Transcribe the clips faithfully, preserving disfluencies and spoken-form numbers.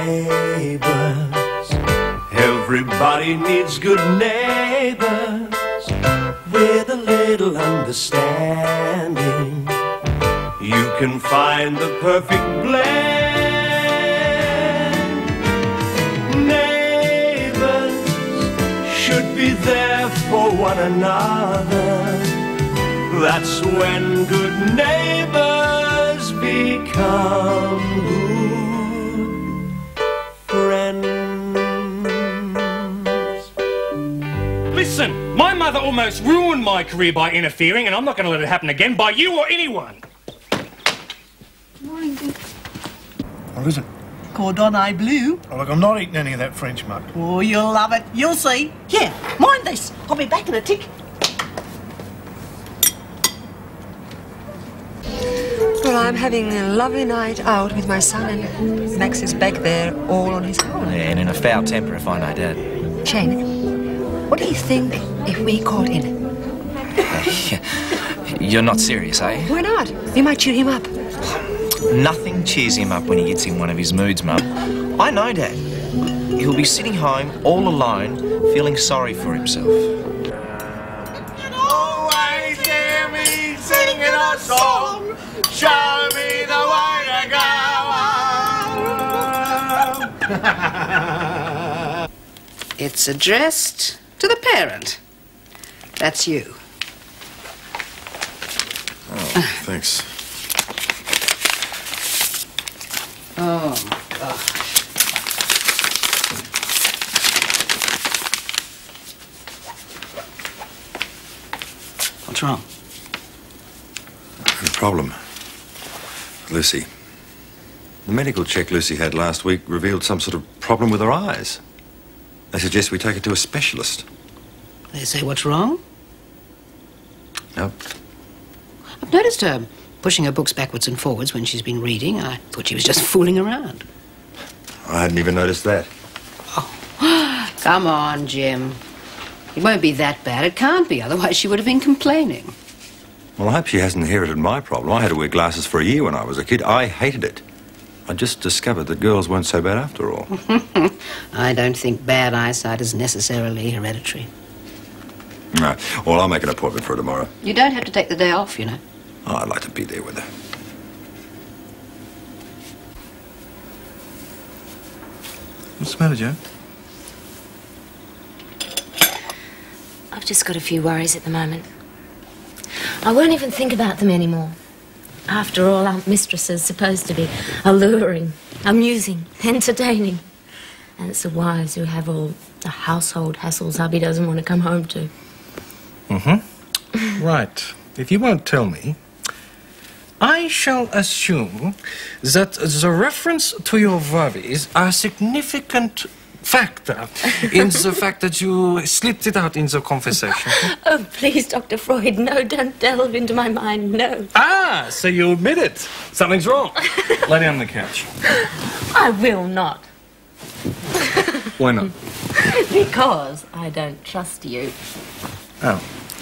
neighbors. Everybody needs good neighbors with a little understanding. You can find the perfect blend. Neighbors should be there for one another. That's when good neighbors become good friends. Listen, my mother almost ruined my career by interfering, and I'm not going to let it happen again by you or anyone. Morning, Dick. What is it? Cordon bleu. Oh, look, I'm not eating any of that French muck. Oh, you'll love it. You'll see. Here, mind this. I'll be back in a tick. Well, I'm having a lovely night out with my son, and Max is back there all on his own. Yeah, and in a foul temper if I know Dad. Shane, what do you think if we called in? You're not serious, eh? Why not? We might cheer him up. Nothing cheers him up when he gets in one of his moods, Mum. I know Dad. He'll be sitting home all alone, feeling sorry for himself. Always hear me singing a song. Show me the way to go. It's addressed to the parent. That's you. Oh, thanks. Oh, my gosh. What's wrong? The problem. Lucy. The medical check Lucy had last week revealed some sort of problem with her eyes. They suggest we take her to a specialist. They say what's wrong? No. I've noticed her pushing her books backwards and forwards when she's been reading. I thought she was just fooling around. I hadn't even noticed that. Oh, come on, Jim. It won't be that bad. It can't be, otherwise she would have been complaining. Well, I hope she hasn't inherited my problem. I had to wear glasses for a year when I was a kid. I hated it. I just discovered that girls weren't so bad after all. I don't think bad eyesight is necessarily hereditary. No. Well, I'll make an appointment for her tomorrow. You don't have to take the day off, you know. Oh, I'd like to be there with her. What's the matter, Joe? I've just got a few worries at the moment. I won't even think about them anymore. After all, our mistress is supposed to be alluring, amusing, entertaining. And it's the wives who have all the household hassles hubby doesn't want to come home to. Mm-hmm. Right. If you won't tell me, I shall assume that the reference to your worries are a significant factor in the fact that you slipped it out in the conversation. Oh, please, Doctor Freud, no, don't delve into my mind, no. Ah, so you admit it. Something's wrong. Lay down on the couch. I will not. Why not? Because I don't trust you. Oh.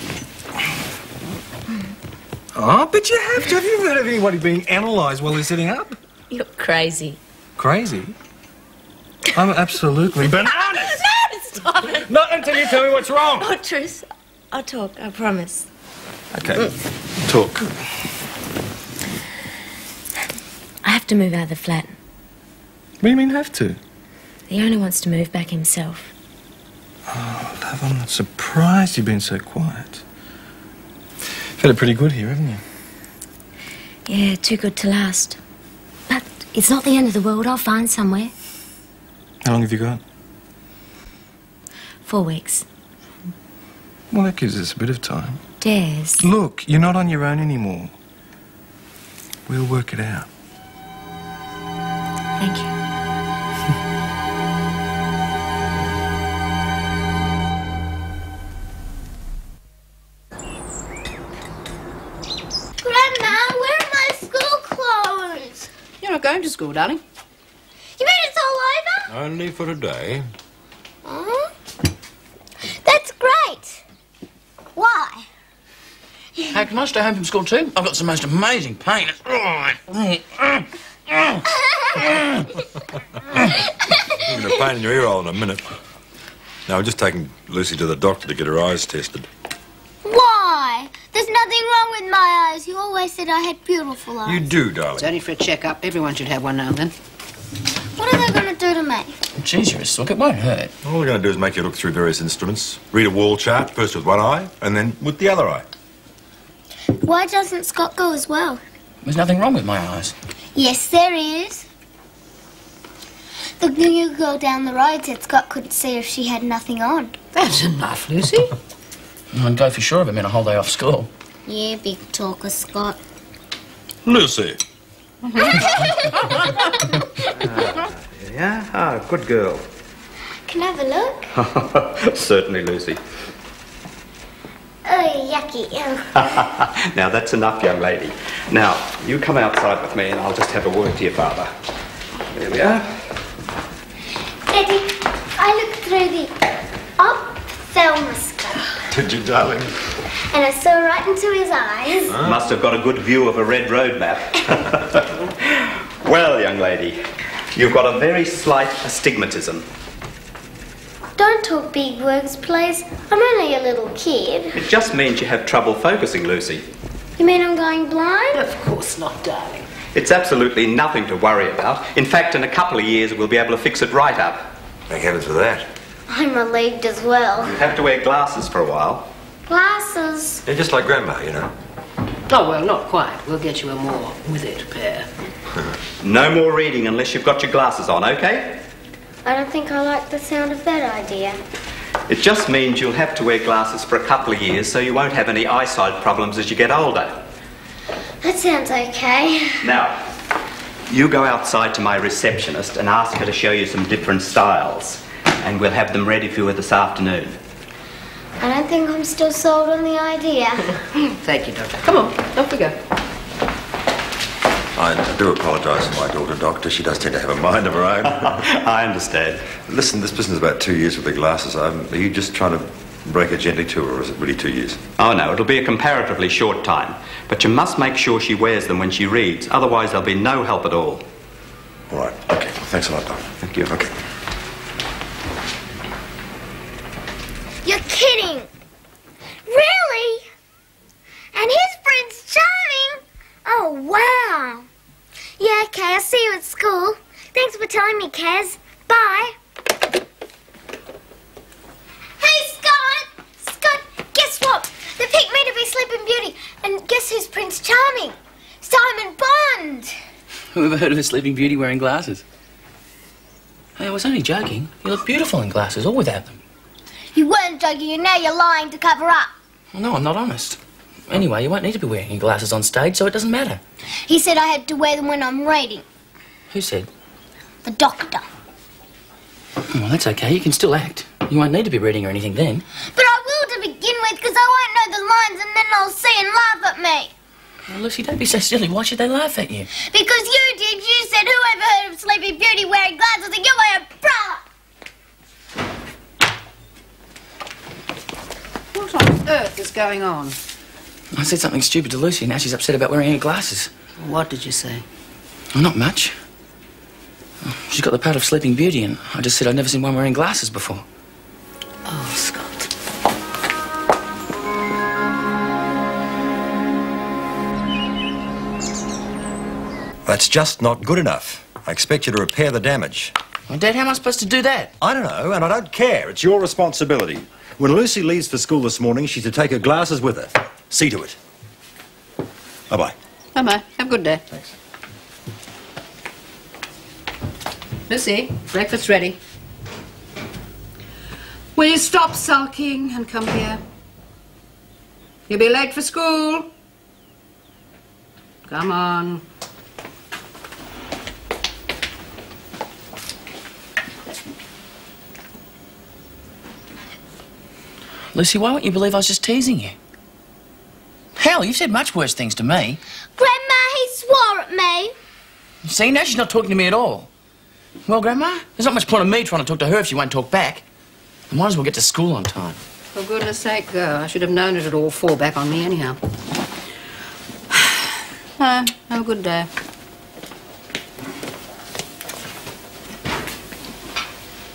Oh, but you have to. Have you heard of anybody being analysed while they're sitting up? You're crazy. Crazy? I'm absolutely bananas! No, stop it! Not until you tell me what's wrong! Oh, Truce, I'll talk, I promise. Okay, talk. I have to move out of the flat. What do you mean have to? The owner wants to move back himself. Oh, love, I'm not surprised you've been so quiet. You've had it pretty good here, haven't you? Yeah, too good to last. But it's not the end of the world. I'll find somewhere. How long have you got? Four weeks. Well, that gives us a bit of time. Des. Look, you're not on your own anymore. We'll work it out. Thank you. Grandma, where are my school clothes? You're not going to school, darling. You mean it's all over? Only for today. Huh? That's great. Why? Hey, can I stay home from school too? I've got some most amazing pain. It's all right. You're going to pain in your ear hole in a minute. No, we're just taking Lucy to the doctor to get her eyes tested. Why? There's nothing wrong with my eyes. You always said I had beautiful eyes. You do, darling. It's only for a checkup. Everyone should have one now and then. What are they going to do to me? Jesus, look, it won't hurt. All we're going to do is make you look through various instruments, read a wall chart, first with one eye, and then with the other eye. Why doesn't Scott go as well? There's nothing wrong with my eyes. Yes, there is. The new girl down the road said Scott couldn't see if she had nothing on. That's enough, Lucy. I'd go for sure of him in a whole day off school. Yeah, big talker, Scott. Lucy. Yeah? Ah, good girl. Can I have a look? Certainly, Lucy. Oh, yucky. Oh. Now, that's enough, young lady. Now, you come outside with me and I'll just have a word to your father. There we are. Daddy, I looked through the ophthalmoscope. Did you, darling? And I saw right into his eyes. Huh? Must have got a good view of a red road map. Well, young lady, you've got a very slight astigmatism. Don't talk big words, please. I'm only a little kid. It just means you have trouble focusing, Lucy. You mean I'm going blind? Of course not, darling. It's absolutely nothing to worry about. In fact, in a couple of years, we'll be able to fix it right up. Thank heavens for that. I'm relieved as well. You have to wear glasses for a while. Glasses? Yeah, just like Grandma, you know. Oh, well, not quite. We'll get you a more with it pair. No more reading unless you've got your glasses on, okay? I don't think I like the sound of that idea. It just means you'll have to wear glasses for a couple of years so you won't have any eyesight problems as you get older. That sounds okay. Now, you go outside to my receptionist and ask her to show you some different styles, and we'll have them ready for you this afternoon. I don't think I'm still sold on the idea. Thank you, Doctor. Come on, off we go. I do apologise for my daughter, Doctor. She does tend to have a mind of her own. I understand. Listen, this business is about two years with the glasses. Um, are you just trying to break it gently to her, or is it really two years? Oh, no, it'll be a comparatively short time. But you must make sure she wears them when she reads. Otherwise, there'll be no help at all. All right. OK. Thanks a lot, Doctor. Thank you. OK. You're kidding. Really? And his Prince Charming? Oh, wow. Yeah, okay, I'll see you at school. Thanks for telling me, Kaz. Bye. Hey, Scott! Scott, guess what? They picked me to be Sleeping Beauty. And guess who's Prince Charming? Simon Bond. Who ever heard of a Sleeping Beauty wearing glasses? Hey, I was only joking. You look beautiful in glasses, or without them. You weren't joking, and now you're lying to cover up. Well, no, I'm not honest. Anyway, you won't need to be wearing your glasses on stage, so it doesn't matter. He said I had to wear them when I'm reading. Who said? The doctor. Well, that's okay. You can still act. You won't need to be reading or anything then. But I will to begin with, because I won't know the lines, and then they'll see and laugh at me. Well, Lucy, don't be so silly. Why should they laugh at you? Because you did. You said, whoever heard of Sleeping Beauty wearing glasses, and you wear a bra. What on earth is going on? I said something stupid to Lucy, and now she's upset about wearing her glasses. What did you say? Oh, not much. She's got the part of Sleeping Beauty, and I just said I'd never seen one wearing glasses before. Oh, Scott. That's just not good enough. I expect you to repair the damage. Well, Dad, how am I supposed to do that? I don't know, and I don't care. It's your responsibility. When Lucy leaves for school this morning, she's to take her glasses with her. See to it. Bye-bye. Bye-bye. Have a good day. Thanks. Lucy, breakfast's ready. Will you stop sulking and come here? You'll be late for school. Come on. Lucy, why won't you believe I was just teasing you? Hell, you've said much worse things to me. Grandma, he swore at me. See, now she's not talking to me at all. Well, Grandma, there's not much point in me trying to talk to her if she won't talk back. I might as well get to school on time. For goodness sake, go. I should have known it'd all fall back on me anyhow. Uh, have a good day.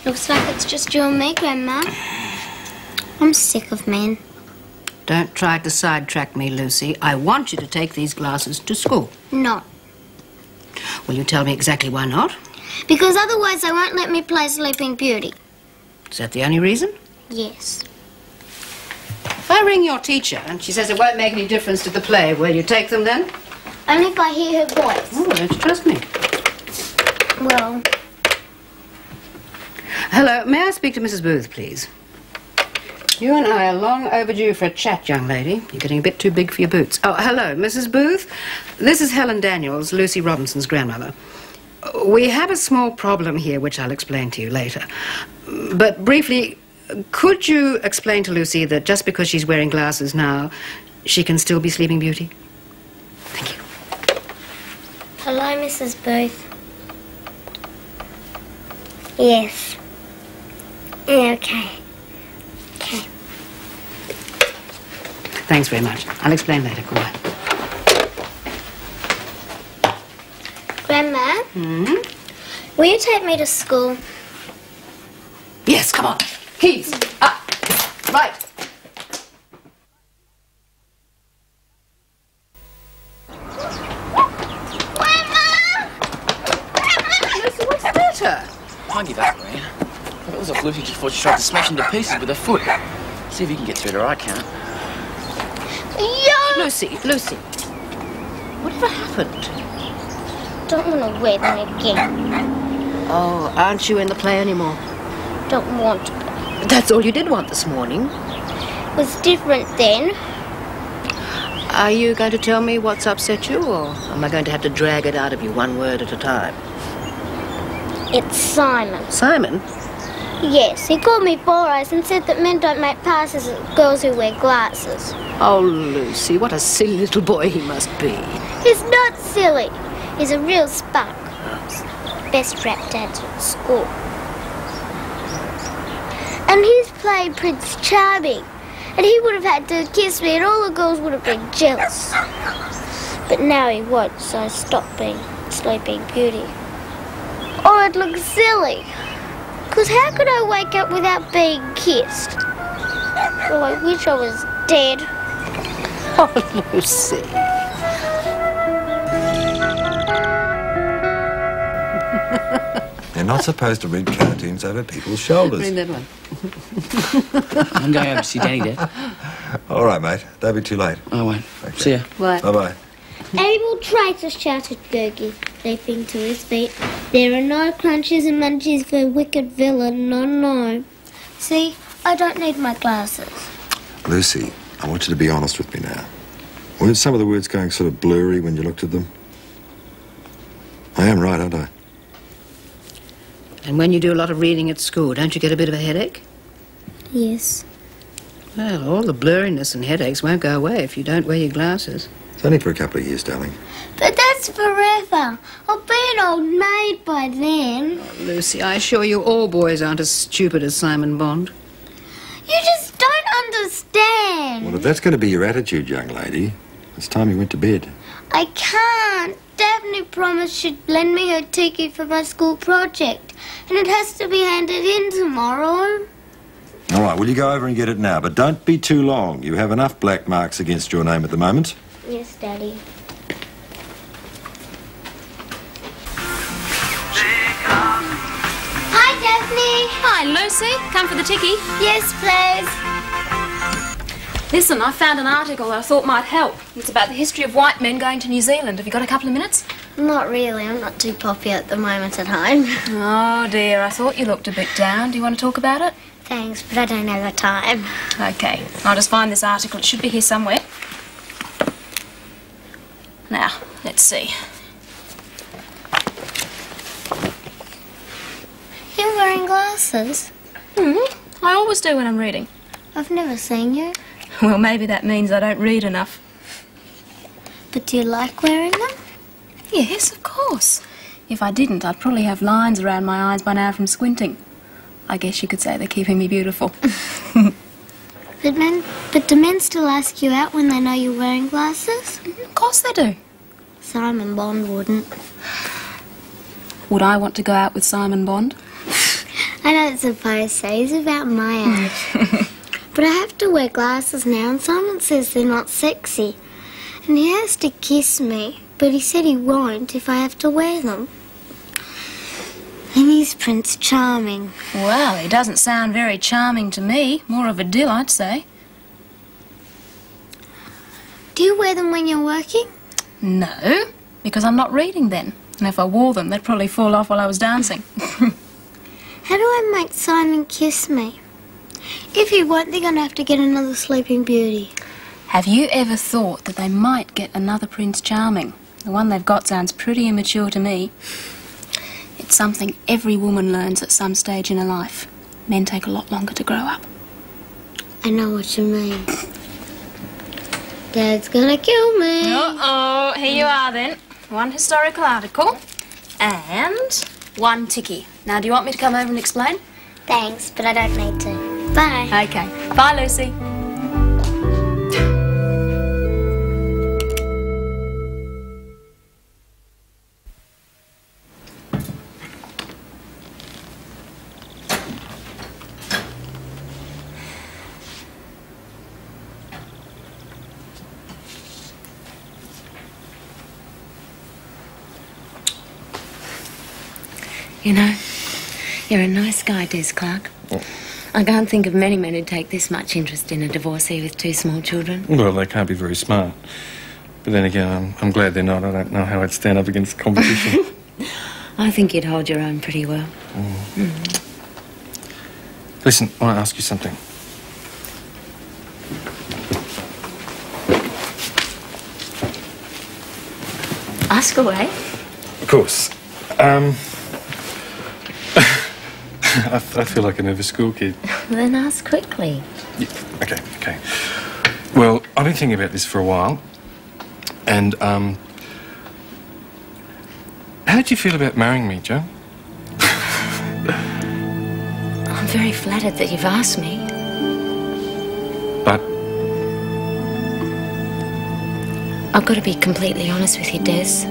Looks like it's just you and me, Grandma. I'm sick of men. Don't try to sidetrack me, Lucy. I want you to take these glasses to school. No. Will you tell me exactly why not? Because otherwise they won't let me play Sleeping Beauty. Is that the only reason? Yes. If I ring your teacher and she says it won't make any difference to the play, will you take them then? Only if I hear her voice. Oh, don't you trust me? Well... Hello, may I speak to Missus Booth, please? You and I are long overdue for a chat, young lady. You're getting a bit too big for your boots. Oh, hello, Missus Booth. This is Helen Daniels, Lucy Robinson's grandmother. We have a small problem here, which I'll explain to you later. But briefly, could you explain to Lucy that just because she's wearing glasses now, she can still be Sleeping Beauty? Thank you. Hello, Missus Booth. Yes. Okay. Okay. Thanks very much. I'll explain later. Goodbye. Grandma? Hmm? Will you take me to school? Yes, come on. Keys. Up. Right. Lucy, what's the matter? I'll give up, man. It was like Lucy just thought she tried to smash into pieces with her foot. See if you can get through to her, I can't. Yo! Lucy, Lucy. Whatever happened? Don't want to wear them again. Oh, aren't you in the play anymore? Don't want to. That's all you did want this morning. It was different then. Are you going to tell me what's upset you, or am I going to have to drag it out of you one word at a time? It's Simon. Simon? Yes, he called me four eyes and said that men don't make passes at girls who wear glasses. Oh, Lucy, what a silly little boy he must be. He's not silly. He's a real spark. Best rap dancer at school. And he's played Prince Charming. And he would have had to kiss me and all the girls would have been jealous. But now he won't, so I stopped being Sleeping Beauty. Or I'd look silly. Because how could I wake up without being kissed? Oh, I wish I was dead. Oh, Lucy. You're not supposed to read cartoons over people's shoulders. Bring that one. I'm going over to see Danny, Dad. All right, mate. Don't be too late. I won't. Okay. See ya. What? Bye-bye. Able traitor, shouted Gurgi, leaping to his feet. There are no crunches and munchies for a wicked villain, no, no. See, I don't need my glasses. Lucy, I want you to be honest with me now. Weren't some of the words going sort of blurry when you looked at them? I am right, aren't I? And when you do a lot of reading at school, don't you get a bit of a headache? Yes. Well, all the blurriness and headaches won't go away if you don't wear your glasses. It's only for a couple of years, darling. But that's forever. I'll be an old maid by then. Oh, Lucy, I assure you all boys aren't as stupid as Simon Bond. You just don't understand. Well, if that's going to be your attitude, young lady, it's time you went to bed. I can't. Daphne promised she'd lend me her tiki for my school project. And it has to be handed in tomorrow. All right, well, you go over and get it now, but don't be too long. You have enough black marks against your name at the moment. Yes, Daddy. Hi, Daphne. Hi, Lucy. Come for the tiki? Yes, please. Listen, I found an article that I thought might help. It's about the history of white men going to New Zealand. Have you got a couple of minutes? Not really. I'm not too popular at the moment at home. Oh, dear. I thought you looked a bit down. Do you want to talk about it? Thanks, but I don't have the time. Okay. I'll just find this article. It should be here somewhere. Now, let's see. You're wearing glasses? Hmm. I always do when I'm reading. I've never seen you. Well, maybe that means I don't read enough. But do you like wearing them? Yes, of course. If I didn't, I'd probably have lines around my eyes by now from squinting. I guess you could say they're keeping me beautiful. But men, but do men still ask you out when they know you're wearing glasses? Of course they do. Simon Bond wouldn't. Would I want to go out with Simon Bond? I know it's supposed to. He's about my age. But I have to wear glasses now, and Simon says they're not sexy. And he has to kiss me, but he said he won't if I have to wear them. And he's Prince Charming. Well, he doesn't sound very charming to me. More of a dill, I'd say. Do you wear them when you're working? No, because I'm not reading then. And if I wore them, they'd probably fall off while I was dancing. How do I make Simon kiss me? If he won't, they're going to have to get another Sleeping Beauty. Have you ever thought that they might get another Prince Charming? The one they've got sounds pretty immature to me. It's something every woman learns at some stage in her life. Men take a lot longer to grow up. I know what you mean. Dad's gonna kill me. Uh-oh, here you are then. One historical article and one ticky. Now, do you want me to come over and explain? Thanks, but I don't need to. Bye. Okay. Bye, Lucy. You know, you're a nice guy, Des Clark. I can't think of many men who'd take this much interest in a divorcee with two small children. Well, they can't be very smart. But then again, I'm, I'm glad they're not. I don't know how I'd stand up against competition. I think you'd hold your own pretty well. Mm. Mm. Listen, I want to ask you something. Ask away. Of course. Um... I, I feel like a nervous school kid. Then ask quickly. Yeah, okay, okay. Well, I've been thinking about this for a while. And, um... how did you feel about marrying me, Jo? I'm very flattered that you've asked me. But... I've got to be completely honest with you, Des.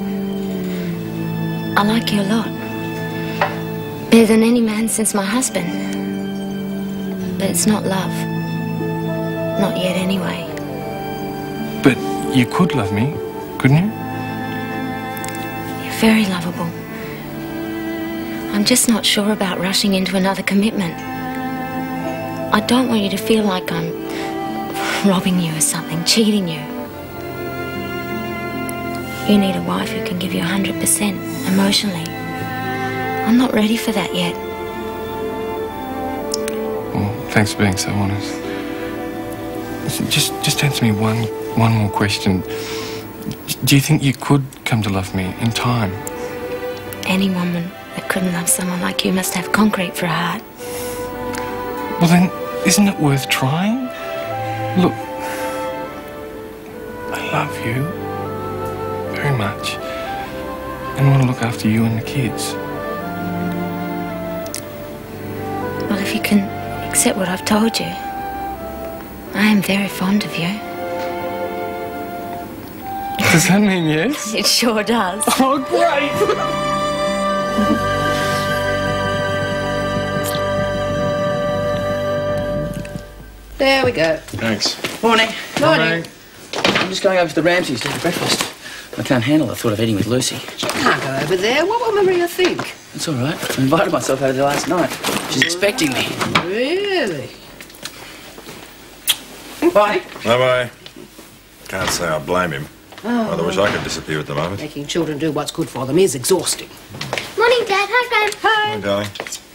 I like you a lot. Better than any man since my husband. But it's not love. Not yet, anyway. But you could love me, couldn't you? You're very lovable. I'm just not sure about rushing into another commitment. I don't want you to feel like I'm robbing you or something, cheating you. You need a wife who can give you one hundred percent emotionally. I'm not ready for that yet. Well, thanks for being so honest. Listen, just, just answer me one, one more question. Do you think you could come to love me in time? Any woman that couldn't love someone like you must have concrete for a heart. Well then, isn't it worth trying? Look, I love you very much and want to look after you and the kids. Well, if you can accept what I've told you, I am very fond of you. Does that mean yes? It sure does. Oh, great! There we go. Thanks. Morning. Morning. I'm just going over to the Ramsays to have breakfast. I can't handle the thought of eating with Lucy. She can't go over there. What will Maria think? It's all right. I invited myself over there last night. She's expecting me. Really? Bye. Bye-bye. Can't say I blame him. Oh. Rather wish I could disappear at the moment. Making children do what's good for them is exhausting. Morning, Dad. Hi, Gran. Hi. Hi, darling.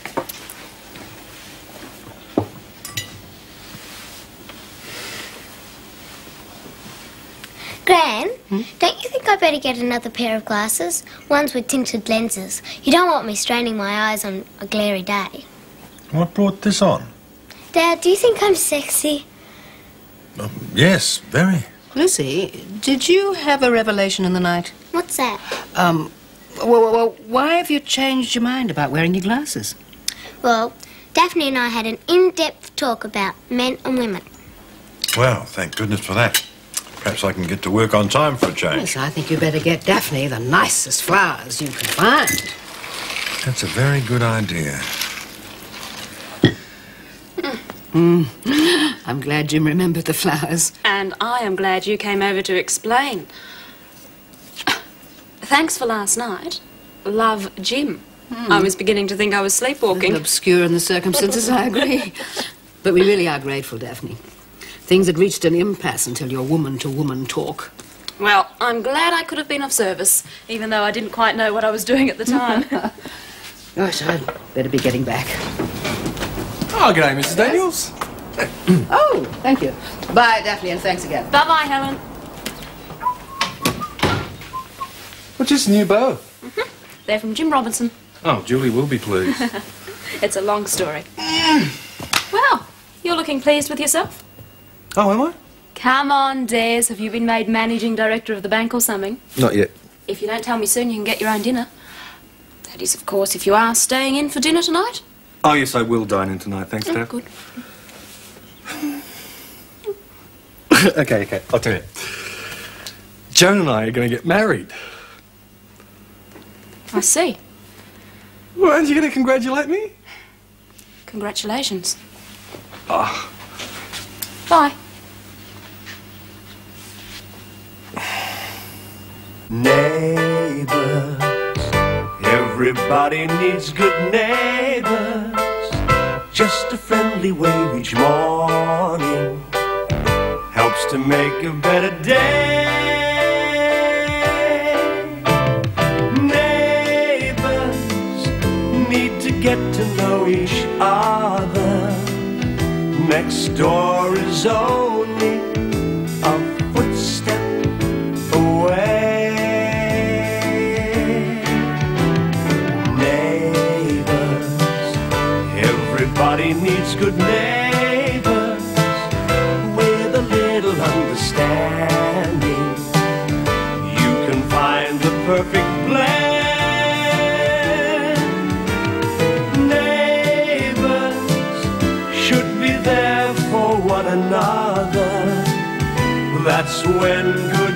Gran, hmm? Don't you think I better get another pair of glasses? Ones with tinted lenses. You don't want me straining my eyes on a glary day. What brought this on? Dad, do you think I'm sexy? Um, yes, very. Lucy, did you have a revelation in the night? What's that? Um, well, well, well, why have you changed your mind about wearing your glasses? Well, Daphne and I had an in-depth talk about men and women. Well, thank goodness for that. Perhaps I can get to work on time for a change. Yes, I think you better get Daphne the nicest flowers you can find. That's a very good idea. Mm. I'm glad Jim remembered the flowers. And I am glad you came over to explain. Thanks for last night. Love, Jim. Hmm. I was beginning to think I was A sleepwalking. little obscure in the circumstances, I agree. But we really are grateful, Daphne. Things had reached an impasse until your woman-to-woman talk. Well, I'm glad I could have been of service, even though I didn't quite know what I was doing at the time. Gosh, I'd better be getting back. Oh, g'day, Missus Daniels. Oh, thank you. Bye, Daphne, and thanks again. Bye-bye, Helen. What's this new bow? Mm-hmm. They're from Jim Robinson. Oh, Julie will be pleased. It's a long story. Well, you're looking pleased with yourself. Oh, am I? Come on, Des. Have you been made managing director of the bank or something? Not yet. If you don't tell me soon, you can get your own dinner. That is, of course, if you are staying in for dinner tonight. Oh, yes, I will dine in tonight. Thanks, Oh, Dad. good. okay, okay, I'll tell you. Joan and I are going to get married. I see. Well, aren't you going to congratulate me? Congratulations. Oh. Bye. Neighbors, everybody needs good neighbors. Just a friendly wave each morning helps to make a better day. Neighbors need to get to know each other. Next door is only a footstep away. Everybody needs good neighbors with a little understanding. You can find the perfect blend. Neighbors should be there for one another. That's when good